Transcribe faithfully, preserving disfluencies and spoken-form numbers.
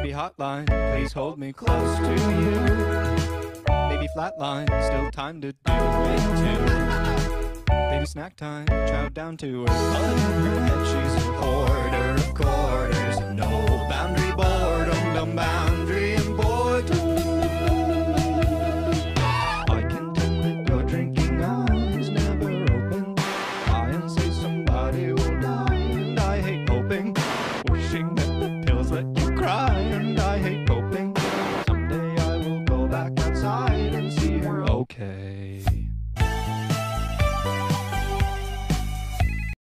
Baby hotline, please hold me close to you. Baby flatline, still time to do it too. Baby snack time, chow down to her bun in her head. She's a hoarder of quarters, no boundary boredom, dumb bound.